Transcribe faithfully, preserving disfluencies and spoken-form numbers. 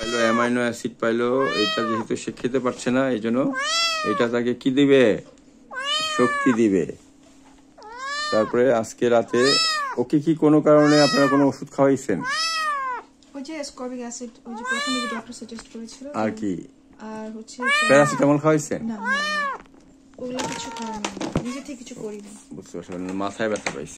পাইলো amino acid পাইলো, এটা যেহেতু সে খেতে পারছে না এই জন্য এটা তাকে কি দিবে, শক্তি দিবে। তারপরে আজকে রাতে ওকে কি কোনো কারণে আপনারা কোনো ওষুধ খাওয়াইছেন? ওই যে স্করবিক অ্যাসিড, ওই যে প্রথমে যে ডক্টর সাজেস্ট করেছিল, আর কি আর হচ্ছে প্যারাসিটামল খাওয়াইছেন? না না ওগুলো কিছু খাওয়া না, নিজে থেকে কিছু করি না। বুঝতে পারছেন, মাথায় ব্যথা পাইছে।